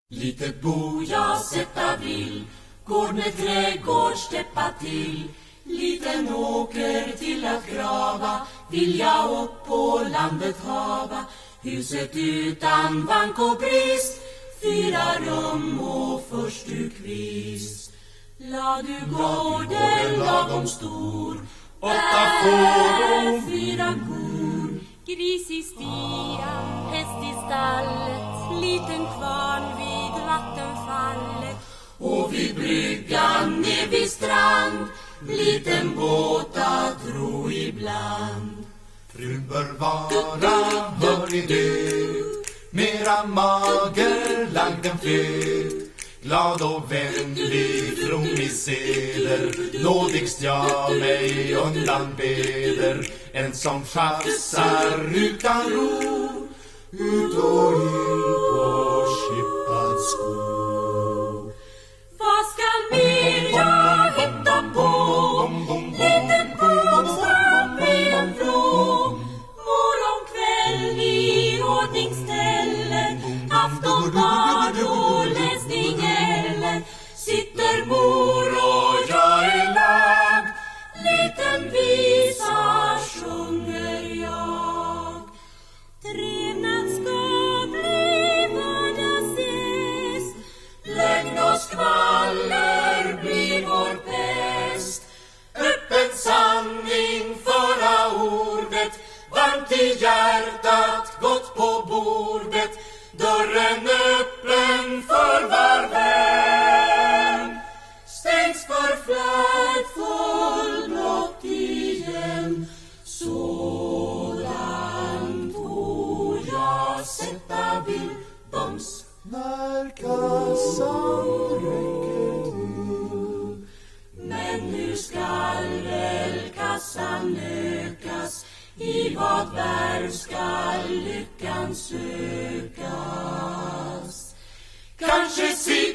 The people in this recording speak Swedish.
Litet bo jag sätta vill, gård med trädgård steppa till. Liten åker till att grava, vill jag upp på landet hava. Huset utan bank och brist, 4 rum och förstukvist. La du gården lagom stor, 8 får och 4 kor. Gris i stian, häst i stallet, liten kvarn vid vattenfallet. Och vid bryggan ner vid strand, liten båt att ro ibland. Frun bör vara, hör ni det, mera mager lagd än fet. Glad och vänlig, from i seder, nådigst jag mig undan beder. En som chassar utan ro, ut och in på skippad sko. Vad ska mer jag hitta på? Liten bokstav med en vrå. Morgon kväll i ordningställe, aftonbad och läsning eller. Sitter mor och jag är lag, liten visa sjunger jag. Trevnad ska bli vad jag ses, Lögn och skvaller blir vår pest. Öppen sanning föra ordet, varmt i hjärtat, gott på bordet. Dörren öppen för var vän, stängs för flärdfull blott igen. Sådan får jag sätta vill boms när kassan räcker till. Men hur skall väl kassan ökas? I vad värv skall lyckan sökas? Kanske